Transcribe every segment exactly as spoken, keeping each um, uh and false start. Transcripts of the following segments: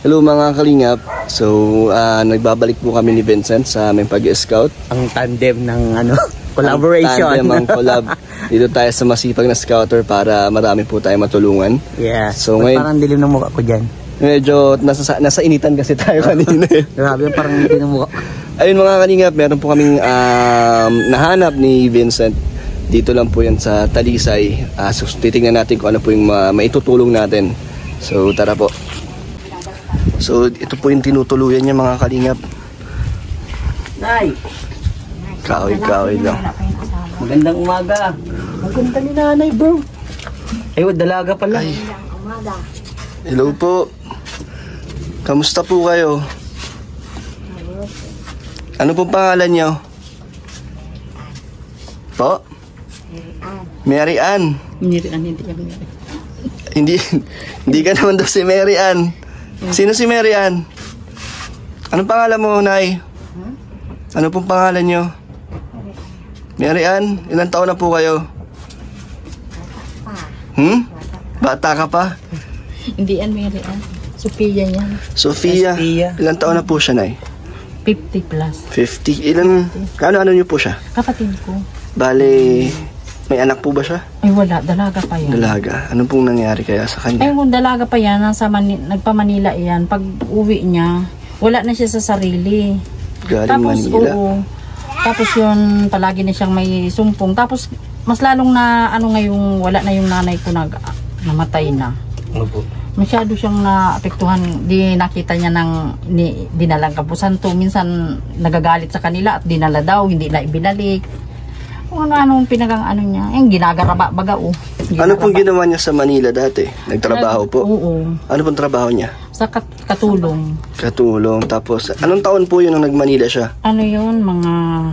Hello mga kalingap. So, uh, nagbabalik po kami ni Vincent sa aming pag-scout. Ang tandem ng ano, collaboration. Ang tandem, ang collab. Dito tayo sa masipag na scouter para marami po tayo matulungan. Yeah. So, ngayon, parang dilim ng mukha ko dyan. Medyo nasa, nasa initan kasi tayo kanina. Grabe, parang dilim ng mukha. Ayun mga kalingap, meron po kaming um, nahanap ni Vincent. Dito lang po yan sa Talisay. Uh, so, titingnan natin kung ano po yung ma maitutulong natin. So, tara po. So, ito po yung tinutuluyan niya mga kalingap. Nay! Kahoy-kahoy lang. Magandang umaga. Maganda ni nanay, bro. Ay, dalaga pala. Ay. Hello po. Kamusta po kayo? Ano pong pangalan niyo? Po? Mary Ann. Mary Ann, hindi yan Mary. Hindi, hindi ka naman daw si Mary Ann. Sino si Mary Ann? Anong pangalan mo, Nay? Ano pong pangalan niyo? Mary Ann, ilang taon na po kayo? Hmm? Bata ka pa? Hindi yan Mary Ann. Sophia yan. Sophia. Sophia. Ilang taon na po siya, Nay? fifty plus. fifty. Ilan? Ano-ano niyo po siya? Kapatid ko. Bale, may anak po ba siya? Ay wala, dalaga pa yan. Dalaga. Ano pong nangyari kaya sa kanya? Ay kung dalaga pa yan, nasa Mani nagpa-Manila yan. Pag uwi niya, wala na siya sa sarili. Galing Tapos, Manila? Oo. Tapos yun, palagi na siyang may sumpong. Tapos, mas lalong na, ano ngayong, wala na yung nanay ko nag, namatay na. Ano po? Masyado siyang naapektuhan. Di nakita niya ng ni, dinalang kapusan to. Minsan nagagalit sa kanila at dinala daw, hindi na ibinalik. Kung ano-anong pinagang ano niya. Yung ginagaraba baga o. Ginagaraba. Ano pong ginawa niya sa Manila dati? Nagtrabaho po? Oo. Ano pong trabaho niya? Sa kat katulong. Katulong. Tapos, anong taon po yun nung nag-Manila siya? Ano yun? Mga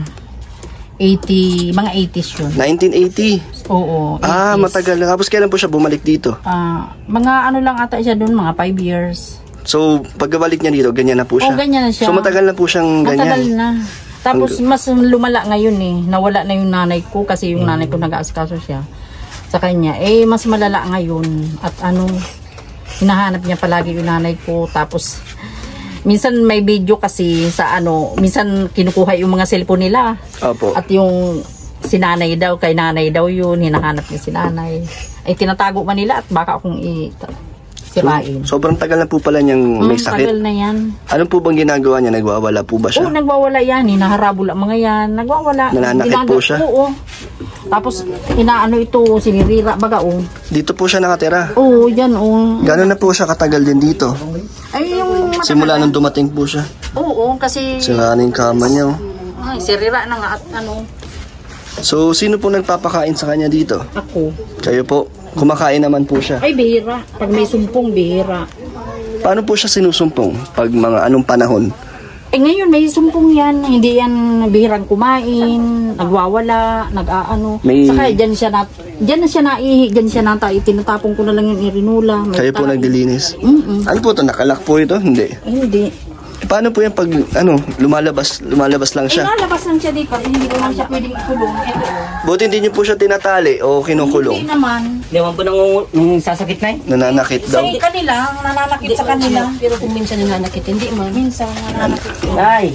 eighty, mga eighties yun. nineteen eighty? Oo. Ah, eighties. Matagal na. Tapos kailan po siya bumalik dito? Ah, mga ano lang ata siya doon, mga five years. So, pagkabalik niya dito, ganyan na po siya? Oo, ganyan na siya. So, matagal na po siyang ganyan? Matagal na. Tapos mas lumala ngayon eh. Nawala na yung nanay ko kasi yung nanay ko nag-aasikaso siya sa kanya. Eh mas malala ngayon at ano, hinahanap niya palagi yung nanay ko. Tapos minsan may video kasi sa ano, minsan kinukuha yung mga cellphone nila. Opo. At yung si nanay daw, kay nanay daw yun, hinahanap niya si nanay. Ay tinatago man nila at baka akong i sirain. So, sobrang tagal na po pala niyang may Hmm, sakit. tagal na yan. Ano po bang ginagawa niya? Nagwawala po ba siya? Oo, nagwawala yan. Hinaharabol ang mga yan. Nagwawala. Nananakit Ginagawa- po siya? Oo. Tapos, inaano ito, sinirira, baga, oh. Dito po siya nakatira? Oo, yan, oh. Gano'n na po siya katagal din dito? Ay, yung matagal Simula na. nung dumating po siya. Oo, kasi, Sira na yung kama niya. oh. ay, sirira na nga at ano, So, sino po nagpapakain sa kanya dito? ako. Kayo po? Kumakain naman po siya. Ay, bihira. Pag may sumpong, bihira. Paano po siya sinusumpong? Pag mga anong panahon? Eh, ngayon, may sumpong yan. Hindi yan bihirang kumain, nagwawala, nag-aano. May- Saka, dyan siya na, dyan na siya naihi, dyan siya na, tinatapon ko na lang yung irinula. May Kayo po tahi. naglilinis? Mm-mm. Ano po ito? Nakalak po ito? Hindi. Ay, hindi. E, paano po yan pag ano, lumalabas, lumalabas lang Ay, siya? lalabas lang siya dito. Hindi ko naman siya pwedeng ikulong. Ito. Buti hindi niyo po siya tinatali o Hindi kinukulong? naman. Hindi naman po nang, nang sasakit na eh. Nananakit Sa daw? kanila, nananakit sa kanila. Pero kung minsan nananakit, hindi man. Minsan, nananakit. Ay,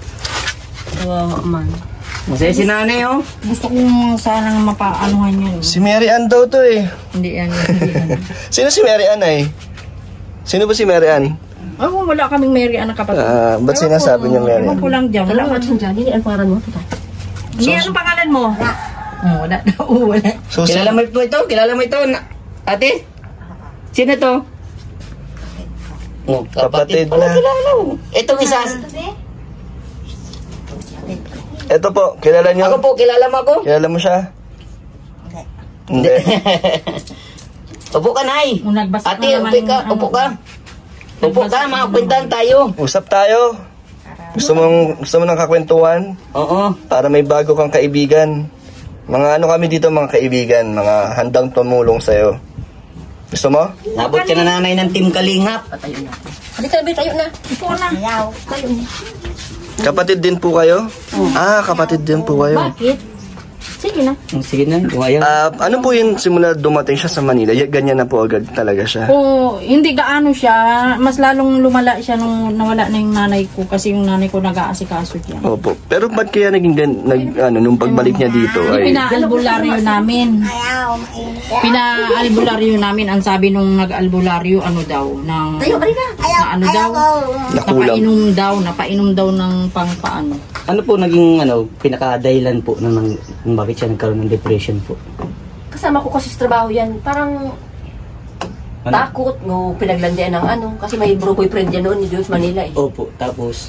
Kawawa man. masaya si nanay oh. Gusto kong sanang mapaanuhan yun. Si Mary Ann daw to eh. Hindi yan. Hindi yan. Sino si Mary Ann ay? Sino ba si Mary Ann? Oh, wala kaming Mary anak kapatid. Ah, ba't sinasabi niya Mary Ewan Ann? ko lang dyan. Wala Wala man. man dyan. Hindi, ang parang mo. Hindi, anong pangalan mo? Oh, wala daw. Wala. So, Kilala mo po ito? Kilala mo ito? Na- Ate? Sino to? Oh, Kapatid pala, na. kilala mo. Itong isa. Ito po, kilala niyo? Ako po, kilala mo ako? Kilala mo siya? Hindi. Upo ka, Nay. Kung nagbasa Ate, na naman upo ka. yung Upo ano. ka. Upo ka, makakwentan tayo. Usap tayo. Gusto mong, gusto mo ng kakwentuhan? Oo. Para may bago kang kaibigan. Mga ano kami dito mga kaibigan, mga handang tumulong sa'yo. Gusto mo? Nabot ka na nanay ng Team Kalingap. Halika na, tayo na. Ikaw na. Tayo na. Kapatid din po kayo? Ah, kapatid din po kayo. Bakit? Sige na. Oh, sige na, kung ayaw. Ah, ano po yun, simula dumating siya sa Manila, y- ganyan na po agad talaga siya? O, hindi gaano siya. Mas lalong lumala siya nung nawala na yung nanay ko kasi yung nanay ko nag-aasikaso siya. Opo. Pero ba't kaya naging gan- nag, ano, nung pagbalik niya dito ay... Pina-albularyo namin. Pina-albularyo namin. Ang sabi nung nag-albularyo, ano daw, ng, na ano daw, Nakulang. napainom daw, napainom daw ng pang paano. Ano po naging ano, pinaka-dahilan po ng, ng kung bakit siya nagkaroon ng depression po? Kasama ko kasi sa trabaho yan. Parang Ano? takot, no, pinaglandian ng ano. Kasi may bro boyfriend yan noon ni Diyos Manila eh. Opo, tapos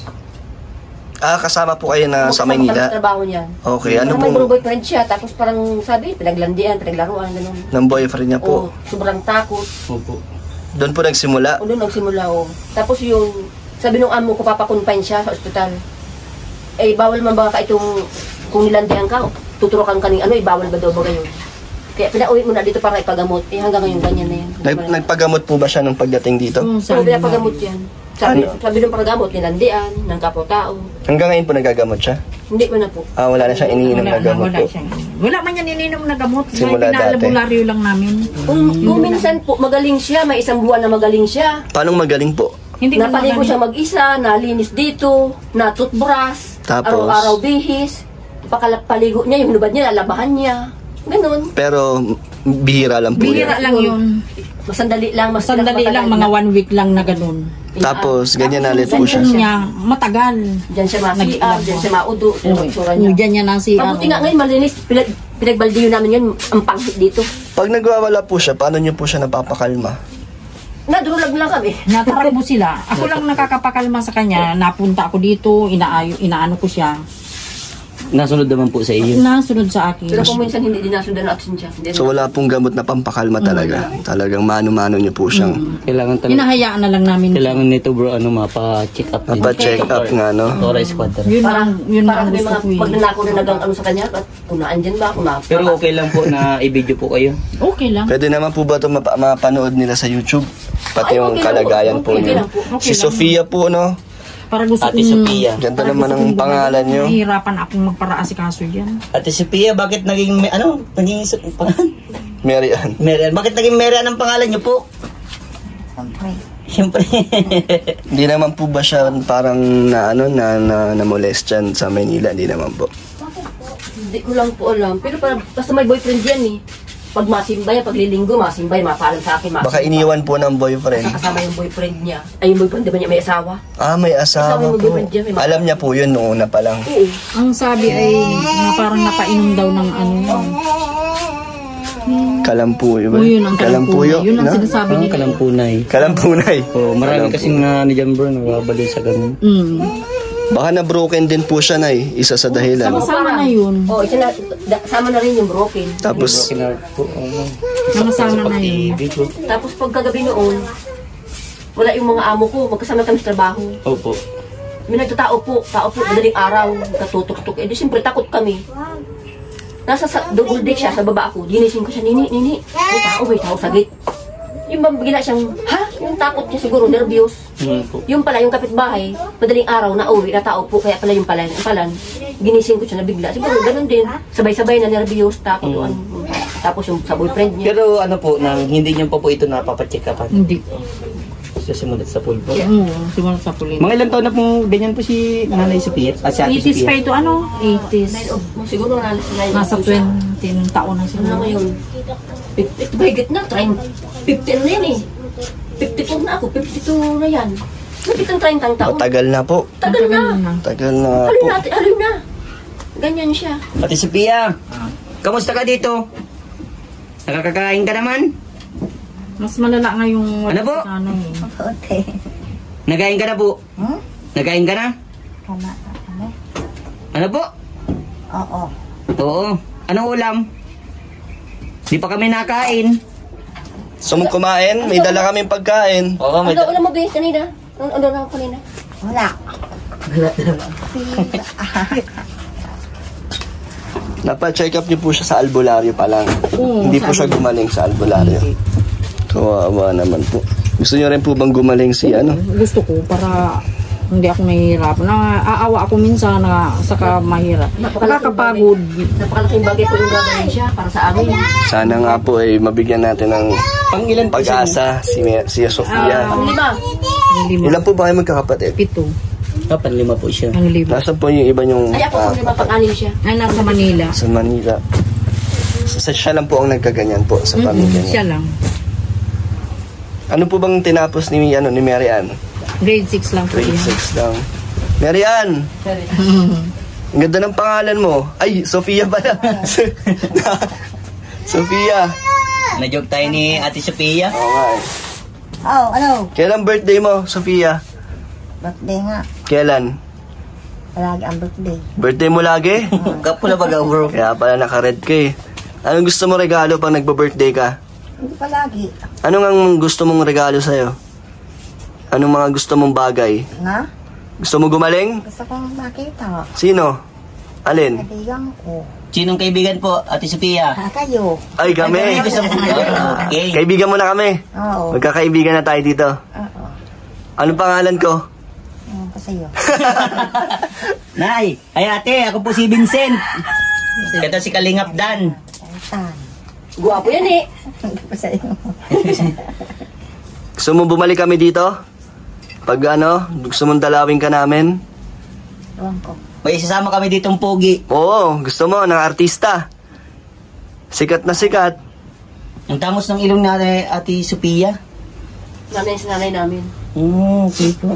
Ah, kasama po kayo na sa Kasama kami Manila? sa trabaho niyan. Okay, ano Parang may bro po boyfriend siya. Tapos parang sabi, pinaglandian, pinaglaruan, gano'n. ng boyfriend niya po? Oo, sobrang takot. opo. Doon po nagsimula? O doon nagsimula o. Tapos yung, sabi nung amo ko, papakonfine siya sa ospital. Eh, bawal man ba ka itong, kung nilandian ka, tuturukan ka ng ano, eh, bawal ba daw ba gayon? Kaya pinauwi mo na dito para ipagamot. Eh, hanggang ngayon, ganyan na yan. Nag, nagpagamot po ba siya nung pagdating dito? Kung So, saan pinapagamot yan. Sabi, Ano? sabi nung paggamot, nilandian, ng kapwa-tao. Hanggang ngayon po nagagamot siya? Hindi mo na po. Ah, wala na siyang iniinom wala, na gamot wala, po? siyang, wala man yan ininom na gamot. Simula May pinaalbularyo lang namin. Kung, kung minsan po, magaling siya, may isang buwan na magaling siya. Paano magaling po? Hindi man Napaligo magaling. siya mag-isa, nalinis dito, na toothbrush, Tapos? araw-araw bihis, pakalapaligo niya, yung hubad niya, lalabahan niya. Ganun. Pero bihira lang po Bihira yan. lang yun. Masandali lang, mas Sandali lang, mga one week lang na ganun. Tapos ganyan na ulit po Ganun siya. niya, matagal. Diyan siya masiab, diyan siya maudo, diyan ang itsura Oo, niya. dyan niya nang si Mabuti nga ngayon, malinis, pinag, pinagbaldiyo namin yun, ang panghit dito. Pag nagwawala po siya, paano niyo po siya napapakalma? Nadurulag lang kami. Natakbo sila. Ako lang nakakapakalma sa kanya. Napunta ako dito, inaayo, inaano ko siya. Nasunod naman po sa iyo. Nasunod sa akin. Pero kung minsan hindi dinasundan natin siya. Hindi So wala pong gamot na pampakalma talaga. Talagang mano-mano niyo po siyang Kailangan talaga, Hinahayaan na lang namin. kailangan nito bro, ano, mapa-check up. din. mapa-check up nga, no? Authorized squatter. Yun Parang, ang, yun parang ang may gusto mga ko eh. magnanakaw na nagang ano sa kanya, at kung naandyan ba, kung na. Pero okay lang po na i-video po kayo. Okay lang. Pwede naman po ba ito mapa- mapanood nila sa YouTube? Pati Ay, yung okay lang po. kalagayan po Okay niyo. lang po. Okay Si lang. Sofia po, no? Para gusto Ate kong... Sophia. Ganda para naman gusto ang kong pangalan niyo. Nahihirapan akong magparaasikaso dyan. Ate Sophia, bakit naging, may- ano, naging isa- pangalan? Mary Ann. Marian. Bakit naging Marian ang pangalan niyo po? Siyempre. Hindi naman po ba siya parang na ano na na, na molestian sa Maynila? Hindi naman po. Hindi ko lang po alam. Pero parang, basta may boyfriend yan eh. Pag masimbay, pag lilinggo, masimbay, mapalam sa akin. Baka iniwan po ng boyfriend. Kasama yung boyfriend niya. Ay, yung boyfriend, di ba niya may asawa? Ah, may asawa Asawa yung po. boyfriend niya, may mga- Alam niya po yun noong una pa lang. Oo. Ang sabi ay na parang napainom daw ng ano. Kalampuyo ba? O yun ang kalampuyo. Yun ang no? sinasabi Ang nila. kalampunay. Kalampunay. Oh, marami kasing na ni John bro, nagabali sa ganun. Mm. Baka na broken din po siya na isa sa dahilan. Sama-sama na yun. Oo, isa na, da- sama na rin yung broken. Tapos Kinart po, ano. Sama-sama na yun. Video. Tapos pag kagabi noon, wala yung mga amo ko, magkasama kami sa trabaho. Opo. May nagtatao po, tao po, madaling araw, katutok-tuk. Eh di siyempre takot kami. Nasa sa, double deck siya, sa baba ako. Ginising ko siya, nini, nini. May tao, may tao, saglit. Yung bang bigla siyang, ha? Yung takot niya siguro, nervyos. Hmm, po. Yung pala, yung kapitbahay, madaling araw na uwi, na tao po, kaya pala yung pala, yung palan, ginising ko siya na bigla. Siguro, ganun din. Sabay-sabay na nervyos, takot. Mm. ano. Tapos yung sa boyfriend niya. Pero ano po, nang hindi niyo pa po ito napapacheck upan. Hindi. Sa simulat sa pool po. Oo, simulat sa pulis. Mga ilang taon na pong ganyan po si Nanay Sophia? Ah, si Ate eighties pa Sophia. ito, ano? eighties. Oh, siguro nalas na yun. Nasa twenty taon na Ano siguro. ngayon? fifty, bahigit na, try, fifty na yan eh. fifty-two na ako, fifty-two na yan. Bakit ang trying tang taon? matagal na po. Tagal na. Tagal na Alin po. natin, alin na. Ganyan siya. Ate Sophia, kamusta ka dito? Nakakakain ka naman? Mas malala nga yung... Ano po? sa Ano, eh. Nagain ka na po? Hmm? Nagain ka na? Tama, ano? Ano po? Oo. Oo. Anong ulam? Di pa kami nakain. So mong kumain, may dala kaming pagkain. Oo, Ano, alam mo ba yun kanina? Ano, ano na ako kanina? Wala. Napa-check up niyo po siya sa albularyo pa lang. Oo, Hindi sa po siya gumaling sa albularyo. Kawawa naman po. Gusto niyo rin po bang gumaling si ano? Gusto ko para Hindi ako nahihirap. Naaawa ako minsan na saka mahirap. Nakakapagod. Napakalaking bagay po yung gagawin siya para sa amin. Sana nga po ay mabigyan natin ng Pang ilan po siya? pag-asa si, si Sofia. Ang lima. Ang lima. Ilan po ba kayo magkakapatid? Pito. Ah, panlima po siya. Ang lima. Nasaan po yung iba yung Ay, ako ah, ang lima pang-anim siya. Ay, nasa Manila. sa Manila? So, sa- siya lang po ang nagkaganyan po sa pamilya Mm, siya niya. lang. Ano po bang tinapos ni, ano, ni Mary Ann? Grade six lang po Grade yan. six lang. Mary Ann! Ang ganda ng pangalan mo. Ay, Sofia pala. Sofia. Na-joke tayo ni Ate Sophia. Oo nga eh. Oh, ano? Kailan birthday mo, Sofia? Birthday nga. Kailan? Palagi ang birthday. Birthday mo lagi? Kapula baga bro. Kaya pala naka-red ka eh. Anong gusto mo regalo pag nagba-birthday ka? Hindi palagi. Anong ang gusto mong regalo sa'yo? Anong mga gusto mong bagay? Na? Gusto mo gumaling? Gusto kong makita. Sino? Alin? Kaibigan ko. Sinong kaibigan po, Ate Sophia? Ah, kayo. Ay, kami. Ay, gusto mo. Okay. Kaibigan mo na kami. Oo. Magkakaibigan na tayo dito. Oo. Anong pangalan ko? Ano ko sa'yo? Nay, ay ate, ako po si Vincent. Ito si Kalingap Dan. Salitan. Guwapo yan eh. Ano ko sa'yo? Gusto mo bumalik kami dito? Pag ano, gusto mong dalawin ka namin? Ewan ko. May isasama kami ditong pogi. Oo, gusto mo, ng artista. Sikat na sikat. Ang tamos ng ilong natin, Ate Sophia. Nanay sa nanay namin. Oo, okay po.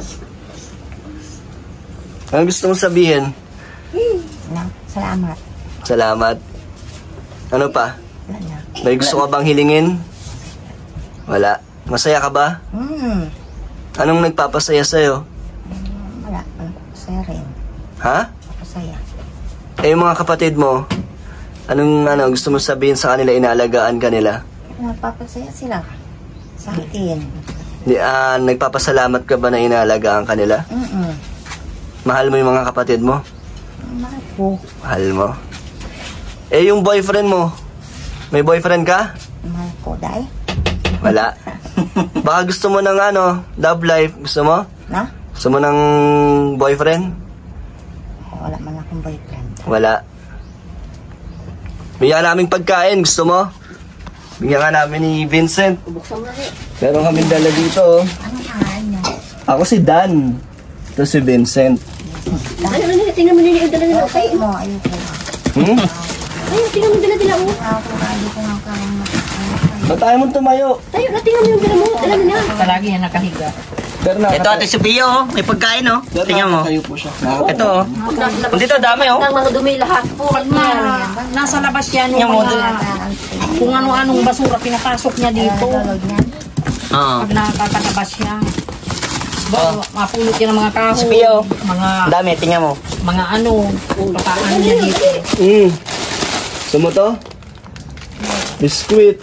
Ano gusto mong sabihin? Na, salamat. Salamat. Ano pa? Wala na. May gusto ka bang hilingin? Wala. Masaya ka ba? Hmm. Anong nagpapasaya sa'yo? Wala. Ano ko sa'yo rin. Ha? Ako sa'yo. Eh, yung mga kapatid mo, anong ano, gusto mo sabihin sa kanila, inaalagaan ka nila? Nagpapasaya sila. Sa akin. Di, ah, nagpapasalamat ka ba na inaalagaan ka nila? Mm-mm. Mahal mo yung mga kapatid mo? Mahal ko. Mahal mo. Eh, yung boyfriend mo, may boyfriend ka? Mahal ko, dahil. Wala. Baka gusto mo ng ano, love life, gusto mo? Na? Gusto mo ng boyfriend? Wala man akong boyfriend. Wala. Bigyan naming pagkain, gusto mo? Bigyan ka namin ni Vincent. Buksan mo na eh. Meron kaming dala dito. oh. Anong pangalan niya? Ako si Dan. Ito si Vincent. Ay, ano nila, tingnan mo nila yung dala nila. Okay mo, ayoko. Hmm? Ay, tingnan mo yung dala nila. Oh. Ako, ayoko nga kayang Ba't tayo mo tumayo? Tayo, na, tingnan mo yung dala mo. Dala nila. Palagi yan nakahiga. Pero na, Ito Ate Sophia, oh. May pagkain, oh. Tingnan mo. Tayo po siya. Ito, oh. Dito, dami, oh. Ng mga dumi lahat. Pag na, nasa labas yan Yung yung mga, na. kung ano-anong basura pinapasok niya dito. Nalulog niyan. Oo. Pag nakakatabas siya. Ba, mapulot yan ng mga kahoy. Sophia, oh. Mga, Ang dami, tingnan mo. mga ano, pakaan niya dito. Mm. Gusto mo to? Biskuit.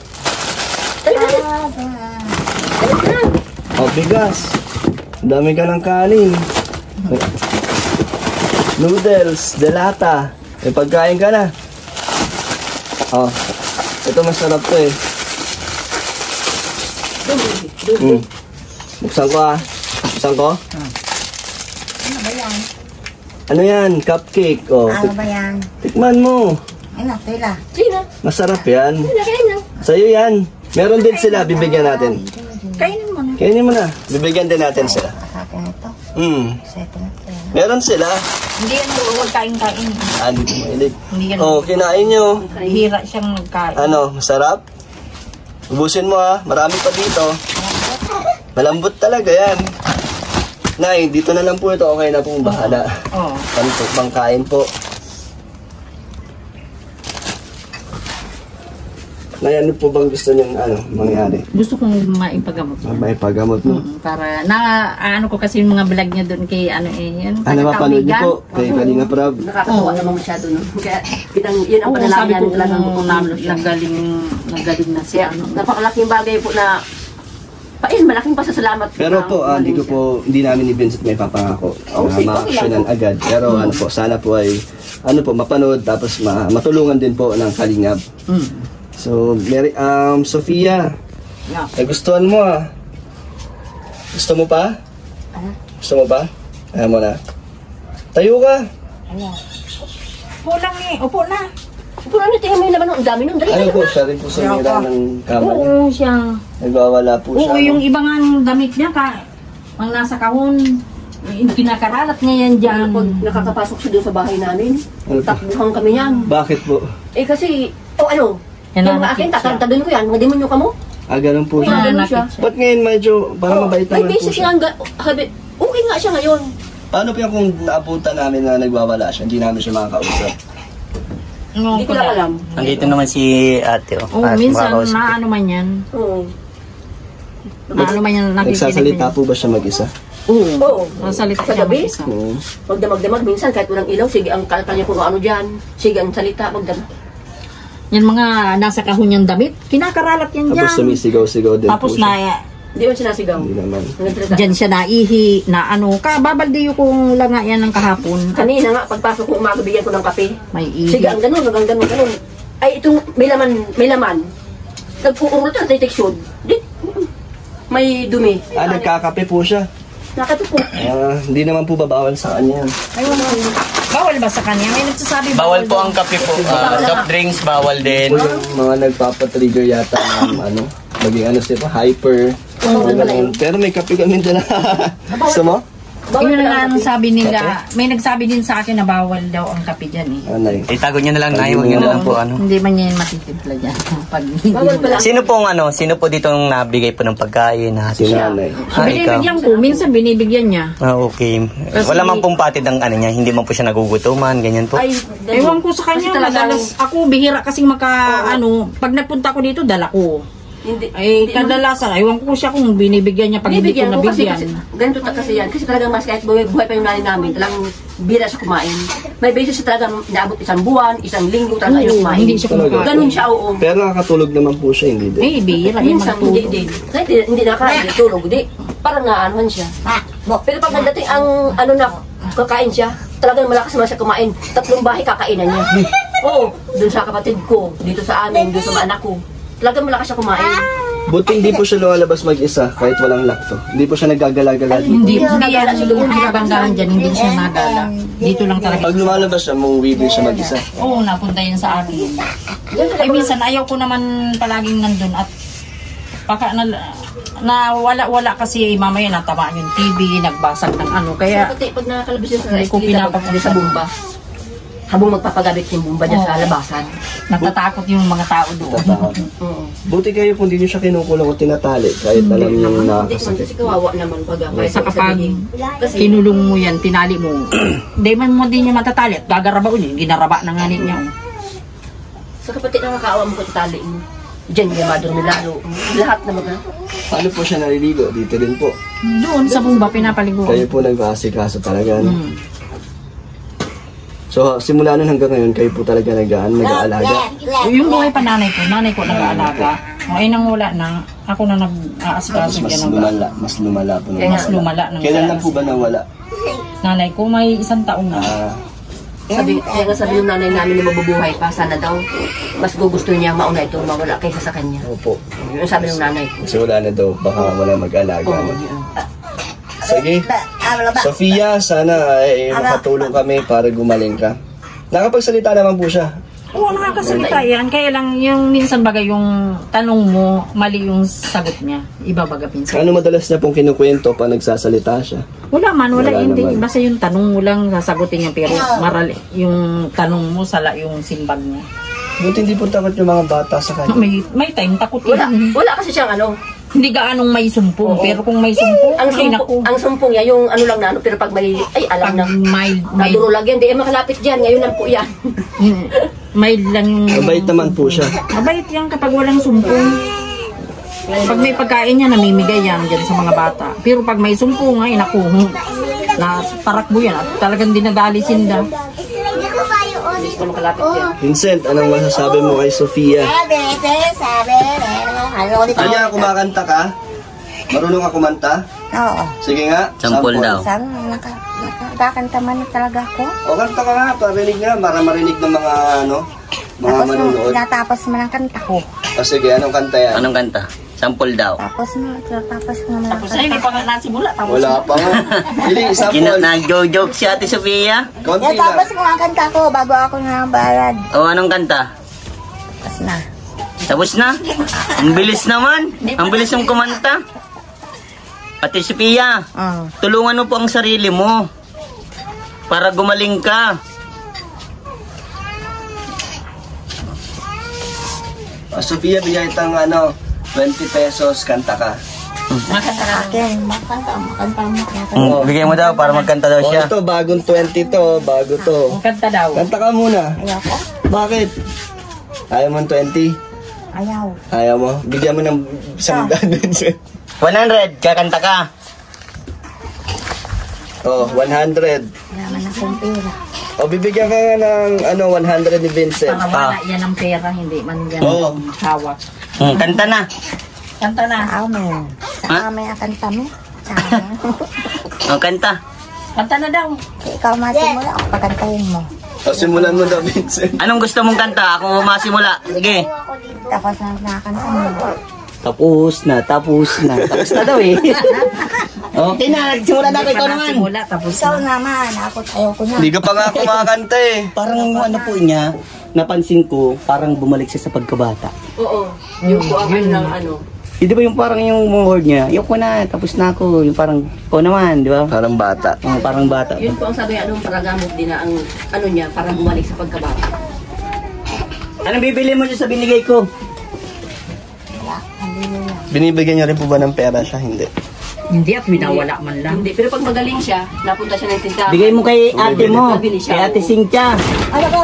O, bigas. Ang dami ka ng kanin. Noodles, delata. May pagkain ka na. Oh, ito masarap to eh. Mm. Buksan ko ah. Buksan ko. Ano ba yan? Ano yan? Cupcake. Oh, Ano ba yan? tikman mo. Ano, tila. Sino? Masarap yan. Sino? Kain na. Sa'yo yan. Meron din sila. Bibigyan natin. Kainin mo na. Kainin mo na. Bibigyan din natin sila. Sa akin ito. Hmm. Sa ito na tila. Meron sila. Hindi yan huwag kain-kain. Ah, hindi ko mahilig. Hindi yan. Oh, kinain nyo. Hira siyang nagkain. Ano, masarap? Ubusin mo ha. Marami pa dito. Malambot talaga yan. Nay, dito na lang po ito. Okay na pong bahala. Oo. Panto, pangkain po. Nay, ano po bang gusto niyang ano, mangyari? Gusto kong maipagamot. May paggamot mo. Mm, para na ano ko kasi yung mga vlog niya doon kay ano eh yan. Ano mapanood niyo po? Kay Kalinga Prab. Nakakatawa naman masyado. No? Kaya, pinang, yun ang Oo, panalangin sabi ko namin talagang kung bukong nagaling nagaling na Kaya, siya. Ano. napakalaking bagay po na, pa, eh, malaking pasasalamat. Pero na po, ah, hindi ko magaling po, hindi namin ni Vincent may papangako Oh, na sige, ma-actionan agad. Pero ano po, sana po ay, ano po, mapanood tapos ma matulungan din po ng Kalingap. Mm. So, Mary, um, Sofia, Yeah. nagustuhan mo ah. Gusto mo pa? Ano? Gusto mo ba? Ayan mo na. Tayo ka. Ano? Upo lang eh. Upo na. Kung ano, tingnan mo yung laman nun. Ang dami nun. Dali, Ano dali po, na. siya rin po sa mira ng kama niya. Oo, siya. Nagwawala po siya. Oo, no? yung iba nga ng damit niya, ka, ang nasa kahon, eh, kinakaralat niya yan dyan. Pag nakakapasok siya doon sa bahay namin, Ano po? takbuhan kami yan. Bakit po? Eh kasi, oh ano, Yan yung ang akin, nakit siya. tatartadun ko yan. Mga demonyo ka mo. Ah, ganun po May siya. ganun nakit siya. siya. Ba't ngayon medyo, parang mabait May naman po basis siya? nga, ga- sabi, okay nga siya ngayon. Paano po yung kung naapunta namin na nagwawala siya, hindi namin siya makakausap? Oo, Hindi ko lang alam. Nandito naman si ate. Oh. Oo, At minsan makakausap. na ano man yan. Oo. Na ano man yan, nakikinig. Nagsasalita po ba siya mag-isa? Oo. Oo. Nasalita Sa siya gabi? mag-isa. Oo. Magdamag-damag, minsan kahit walang ilaw, sige ang kalkal niya kung ano dyan. Sige ang salita, magdamag. Yan mga nasa kahon niyang damit, kinakaralat yan dyan. Tapos sumisigaw-sigaw din Tapos po siya. na, Hindi man sinasigaw. Hindi naman. Nagsalita. dyan siya naihi, na ano, kababaldiyo kung langa yan ng kahapon. At Kanina nga, pagpasok ko umaga, bigyan ko ng kape. may ihi. Sige, ang ganun, hanggang ganun, ganun. Ay, itong may laman, may laman. Nagpuurol ka, deteksyon. Di, may dumi. Ah, nagkakape po siya. Nakatupo. Ah, hindi naman po babawal sa kanya. Ayun, bawal ba sa kanya? May nagsasabi Bawal po ang kape po. Ah, soft drinks, bawal din. Po yung mga nagpapatrigger yata ng ano, maging ano siya pa, hyper. Oo, Mga ganun. Pero may kape kami dala. Gusto mo? Bawal Yun pala na ang ang kape. sabi nila, may nagsabi din sa akin na bawal daw ang kape dyan eh. Anay. Itago nyo na lang, Nay. Huwag nyo na lang po ano. Hindi man yan matitimpla dyan. Pag hindi Bawal mo- pala. Sino pong ano, sino po dito ang nabigay po ng pagkain? Ha? Si nanay. Ah, ikaw. Binibigyan ko, minsan binibigyan niya. Ah, okay. Kasi- Wala man pong patid ang ano niya, hindi man po siya nagugutuman, ganyan po. Ay, Ewan ko sa Kasi kanya, talagang- madalas ako bihira kasing maka, ano, pag nagpunta ko dito, dala ko. Hindi, Ay, hindi naman- kadalasan, ewan ko siya kung binibigyan niya pag hindi ko Binibigyan ko kasi, nabigyan. kasi ganito ta kasi yan. Kasi talagang mas kahit buhay, buhay pa yung nanay namin, talagang bira siya kumain. May beses siya talagang naabot isang buwan, isang linggo talaga Oo, yung kumain. hindi siya kumakain. Ganun siya, oo. Pero nakakatulog naman po siya, hindi din. May bihira, yung Minsan, hindi matulog. din. Kahit hindi, hindi nakakain, hindi tulog, di. Parang naanuhan siya. Pero pag nagdating ang, ano na, kakain siya, talagang malakas naman siya kumain. Tatlong bahay kakainan niya. Oo, dun sa kapatid ko, dito sa amin, dun sa mga anak ko. Talagang malakas siya kumain. Buti hindi po siya lumalabas mag-isa kahit walang lakto. Hindi po siya naggagala-gala dito. Hindi, hindi yan, hindi kabanggahan dyan, hindi siya nagala. Dito lang talaga. Pag lumalabas siya, umuwi din siya mag-isa. Oo, napunta yan sa akin. Ay, minsan ayaw ko naman palaging nandun at baka na, na wala-wala kasi mamaya natamaan yung T V, nagbasag ng ano. Kaya, Pati pag nakakalabas niya sa Hindi ko eskwela, pinapapunta. sa bumba. Habang magpapagabit yung bumba dyan sa Oo. labasan. natatakot yung mga tao doon. Tatakot. Oo. Buti kayo kung hindi nyo siya kinukulong o tinatali kahit alam niyo Hindi naman, nakakasakit. kasi kawawa naman pag kahit Sa kapag sabihin. Kasi, kinulong mo yan, tinali mo, di man mo din niya matatali at gagaraba niya, ginaraba na nga niya. sa kapatid na nakakaawa mo ko tali mo. Diyan yung maduro lalo. Lahat naman na. Paano po siya naliligo? Dito rin po. Doon sa bumba, pinapaliguan. Kayo po nag-aasikaso talaga. No? Hmm. So, simula nun hanggang ngayon, kayo po talaga nag-aan, nag-aalaga. Yung buhay pa nanay ko, nanay ko nag-aalaga. O ay nang wala na, ako na nag-aasikaso Mas yan. ng- lumala, mas lumala po. Kaya Mas lumala ng Kailan lang po ba nawala? nanay ko, may isang taon na. Ah, Sabi, kaya nga sabi ng nanay namin na mabubuhay pa, sana daw, mas gugusto niya mauna ito mawala kaysa sa kanya. opo. Yun ang sabi ng nanay ko. Kasi wala na daw, baka wala mag-alaga. Oo. no? Sige. Sofia, sana ay makatulong kami para gumaling ka. Nakapagsalita naman po siya. Oo, nakakasalita yan. Kaya lang yung minsan bagay yung tanong mo, mali yung sagot niya. Iba baga pinsan. Ano madalas niya pong kinukwento pa nagsasalita siya? Wala man, wala, Wala hindi. naman. Basta yung tanong mo lang sasagutin niya. Pero marali, yung tanong mo, sala yung simbag niya. Buti hindi po takot yung mga bata sa kanya. May, may time, takot Wala, yan. wala kasi siyang ano, Hindi gaanong may sumpong. Oo. Pero kung may sumpong, ang ay naku. sumpong, ang sumpong niya, yung ano lang na ano, pero pag may, ay alam Pag na, mild, mild, nadurog yan, di eh makalapit dyan, ngayon lang po yan. mm, mild lang yung... Mabait naman po siya. Mabait yan kapag walang sumpong. Pag may pagkain niya, namimigay yan dyan sa mga bata. Pero pag may sumpong, ay naku, hmm, na tarakbo yan at talagang dinadalisin na. Hindi ko makalapit yan. Vincent, anong masasabi mo kay Sofia? Kanya, kumakanta ka? Marunong ka kumanta? Oo. Sige nga. Sample daw. Saan naka, nakakanta man na talaga ako. O kanta ka nga, parinig nga, para marinig ng mga ano, mga Tapos nung manunood. natapos man ang kanta ko, O sige, anong kanta yan? Anong kanta? Sample daw. Tapos na, tapos na naman. Tapos na, hindi pa nga nasimula. Tapos Wala pa nga. Pili, Kina sample. nag-joke si Ate Sofia. Konti Yan, tapos lang. ko ang kanta ko bago ako nakabayad. O, anong kanta? Tapos na. Tapos na? Ang bilis naman. Ang bilis ng kumanta. Ate Sofia, Oh. tulungan mo po ang sarili mo. Para gumaling ka. O, Sofia, bigyan itang ano, twenty pesos, kanta ka. makanta na. Akin, makanta, makanta, makanta. Mm, bigay mo daw para magkanta daw O, siya. ito, bagong twenty to, bago to. Makanta daw. Kanta ka muna. Ayoko. Bakit? Ayaw mo ng twenty? Ayaw. Ayaw mo? Bigyan mo ng isang daan. one hundred, kakanta ka. Oh, one hundred. Yaman akong pera. O, bibigyan ka nga ng ano, one hundred ni Vincent. Para wala yan ang pera, hindi man yan Oo. hawak. Mm, kanta na. Kanta na. Sa amin. Sa Ha? amin ang kanta mo. Sa amin. O, kanta. Kanta na daw. Ikaw masimula, ako pakantayin mo. O, simulan mo daw, Vincent. Anong gusto mong kanta? Ako masimula. Sige. Tapos na nakakanta mo. Tapos na, tapos na. Tapos na daw eh. Okay na, nagsimula na ako. Ikaw naman. Simula, tapos Ikaw na. naman, ako ayoko na. Hindi ka pa nga kumakanta eh. Parang yung ano po niya, napansin ko, parang bumalik siya sa pagkabata. Oo. Yung po ang ano ng ano. Di ba yung parang yung word niya, ayoko na, tapos na ako. Yung parang, ikaw naman, di ba? Parang bata. Oh, parang bata. Yun po ang sabi anong paragamot din na ang ano niya parang bumalik sa pagkabata. Anong bibili mo niya sa binigay ko? Wala, hallelujah. Binibigyan niya rin po ba ng pera siya? Hindi. Hindi at minawala man lang. Hindi, pero pag magaling siya, napunta siya ng tindahan. Bigay mo kay ate mo, Bibili siya. kay ate Cynthia. Ano ko?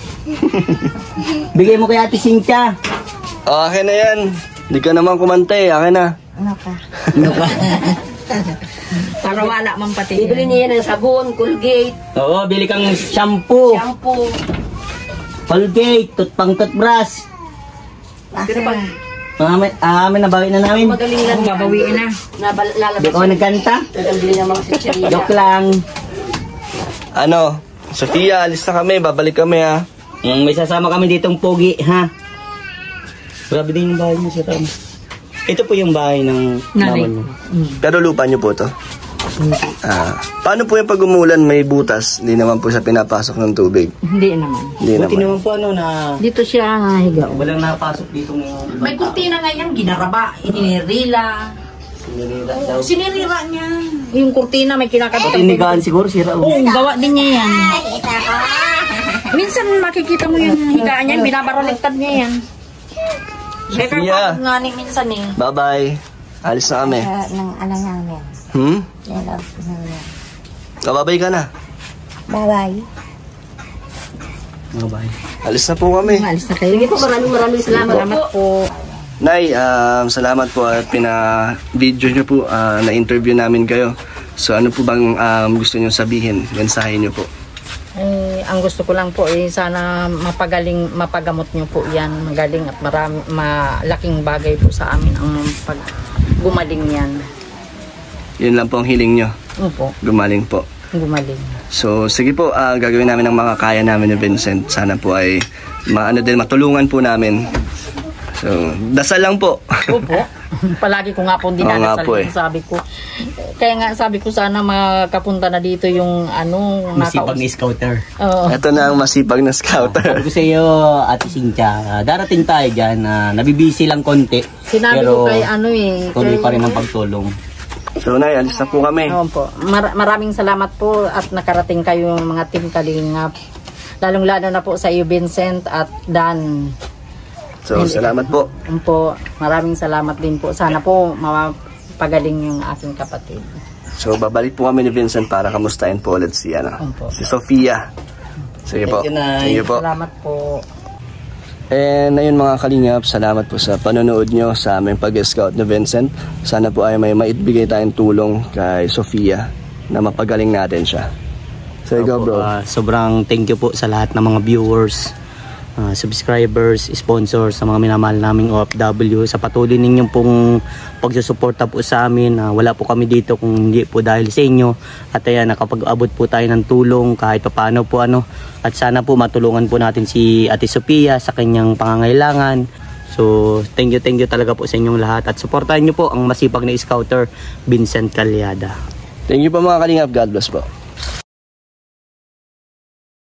Bigay mo kay ate Cynthia. O, akin na yan. Hindi ka naman kumanta eh. Akin na. Ano ka? Ano ka? Para wala man pati. Bibili niya ng sabon, Colgate, Oo, bili kang shampoo, shampoo. Colgate, toothpang toothbrush. Pero pag Amin, amin na bagay na namin. magaling lang yan, Babawiin na. nabal- Di lalabas ko nagkanta. Nagambili ng mga sitsarya. Joke lang. Ano? Sofia, alis na kami. Babalik kami ha. Mm, may sasama kami ditong pogi, ha? Grabe din yung bahay niyo, Sir Ram. Ito po yung bahay ng Nanay. mama niyo. Pero lupa niyo po to. Ah, paano po yung pag umulan may butas? Hindi naman po siya pinapasok ng tubig. Hindi naman. Hindi Buti naman. naman po ano na Dito siya higa. walang napasok dito ng May kurtina nga yan, ginaraba, ininirila. sinirira daw. Sinirira niya. Yung kurtina may kinakabit. Tinigaan siguro, Sir Ram. Oo, gawa din niya yan. Minsan makikita mo yung higaan niyan, binabaraliktad niya yan. Better Yeah. pa nga ni minsan eh. Bye-bye. Alis na kami. Uh, ng ano namin. Hmm? Love namin. Kababay ka na. Bye-bye. Mga bahay. Alis na po kami. Alis na kayo. Sige po, maraming maraming salamat, Salamat po. po. Nay, um, salamat po at pina-video nyo po, ah, na-interview namin kayo. So ano po bang um, gusto nyo sabihin? Mensahe nyo po. Eh, ang gusto ko lang po eh sana mapagaling mapagamot niyo po 'yan, magaling at marami malaking bagay po sa amin ang pag gumaling niyan. Yun lang po ang hiling nyo. Opo, Gumaling po. gumaling. So sige po, ah, gagawin namin ang mga kaya namin ni Vincent. Sana po ay maano din, matulungan po namin. So, dasal lang po. Opo. Palagi ko nga po Oo nga dinadasal po eh. yung sabi ko. Kaya nga sabi ko sana makapunta na dito yung ano Masipag nakaus- ni Scouter. Oo. Ito na ang masipag na scouter. Sabi ko sa iyo, Ate Cynthia, darating tayo dyan. Uh, nabibisi lang konti. Sinabi pero ko kay ano eh. tuloy kay- pa rin ang pagtulong. So, Nay, alis na po kami. Oo po. Mar- maraming salamat po at nakarating kayo mga team Kalingap. Lalong-lalo na po sa iyo Vincent at Dan. So, salamat po. Um, po, maraming salamat din po. Sana po mapagaling yung aking kapatid. So, babalik po kami ni Vincent para kamustahin po ulit si, ano, Opo. si Sofia. Sige po. Thank you, Nay. Sige po. Salamat po. And ayun mga kalingap, salamat po sa panonood nyo sa aming pag-scout ni Vincent. Sana po ay may maibigay tayong tulong kay Sofia na mapagaling natin siya. So, ikaw bro. Uh, sobrang thank you po sa lahat ng mga viewers, uh, subscribers, sponsors, sa mga minamahal naming O F W, sa patuloy ninyong pong pagsusuporta po sa amin. Uh, wala po kami dito kung hindi po dahil sa inyo. At ayan, nakapag-abot po tayo ng tulong kahit pa paano po ano. At sana po matulungan po natin si Ate Sofia sa kanyang pangangailangan. So, thank you, thank you talaga po sa inyong lahat. At supportahan nyo po ang masipag na scouter, Vincent Calyada. Thank you po mga kalingap. God bless po.